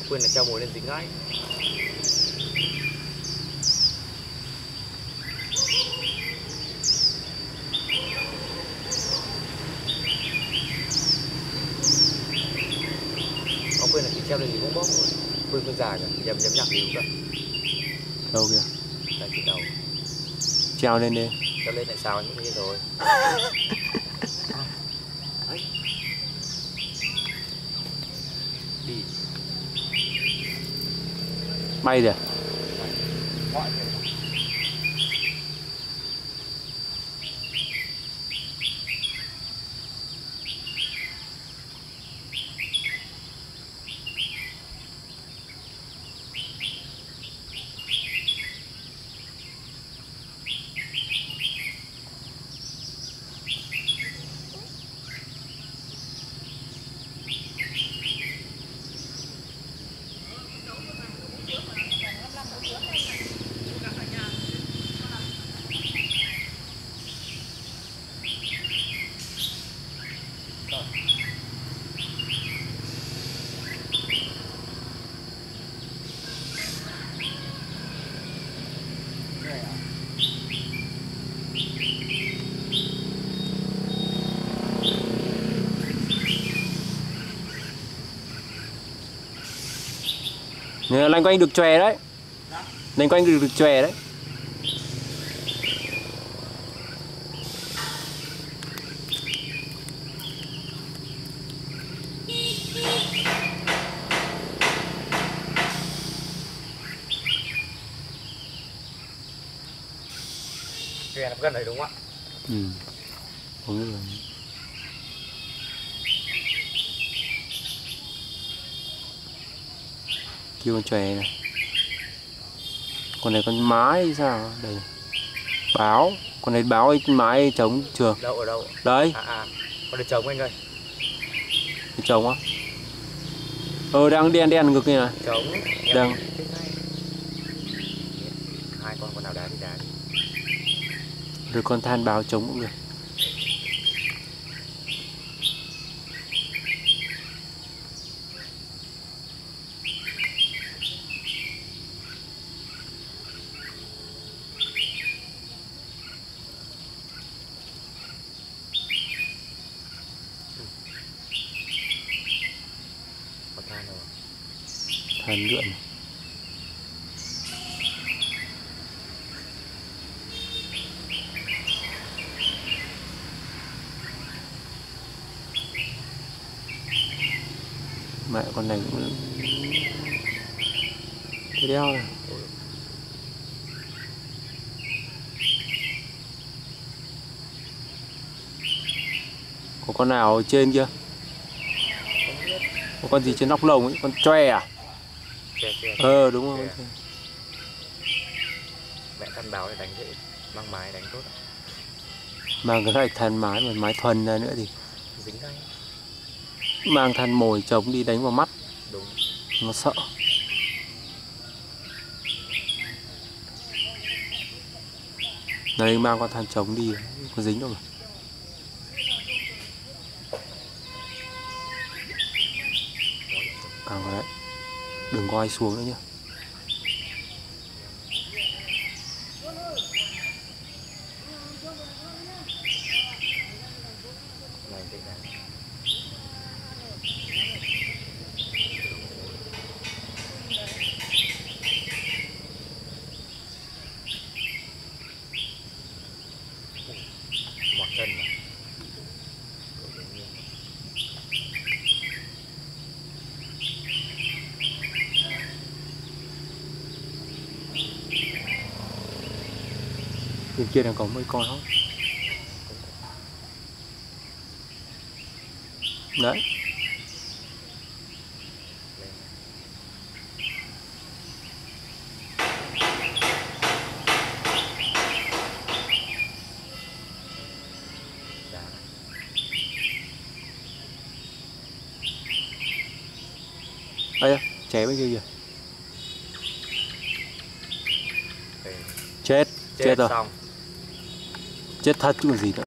quên là treo mồi lên dính ngay. Có quên là chị treo lên dính bóng bóng rồi. Quên già kìa, nhầm nhạc gì cả. Đâu kìa? Đây chị đầu. Treo lên đi. Treo lên lại sao những cái rồi. Đi. Bay rồi. Loanh quanh được chòe đấy. Loanh quanh được chòe đấy. Chòe nằm gần đấy đúng không ạ? Ừ. Đúng rồi. Kêu con chòe này. Con này con mái sao đây, báo con này báo ấy, mái trống trường đâu ở đâu đấy. Con này trống anh ơi. Trống á? Đang đen đen ngực này này. Trống đang hai con nào đá thì đá rồi, con than báo trống cũng được. Than lượn. Mẹ con này cũng cái đeo này. Có con nào ở trên kia? Có con gì trên nóc lồng ấy? Con chòe à? Đúng rồi. Mẹ than báo này đánh dễ, mang mái đánh tốt. Mang cái này than mái mà mái thuần ra nữa thì dính ngay. Mang than mồi trống đi đánh vào mắt. Đúng. Nó sợ. Này mang con than trống đi, có dính đâu mà. Đấy. Đừng có ai xuống nữa nhé. Mọt chân mà. Bên kia đang có mấy con không? Đấy. Đây, cháy bên kia kìa. Chết rồi. Xong. Chết thật chứ còn gì nữa.